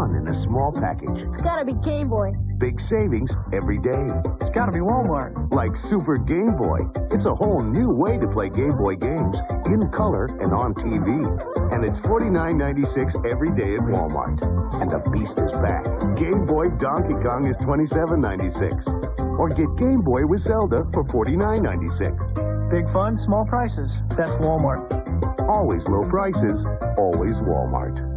fun in a small package. It's gotta be Game Boy. Big savings every day. It's gotta be Walmart. Like Super Game Boy. It's a whole new way to play Game Boy games in color and on TV. And it's $49.96 every day at Walmart. And the beast is back. Game Boy Donkey Kong is $27.96. Or get Game Boy with Zelda for $49.96. Big fun, small prices. That's Walmart. Always low prices, always Walmart.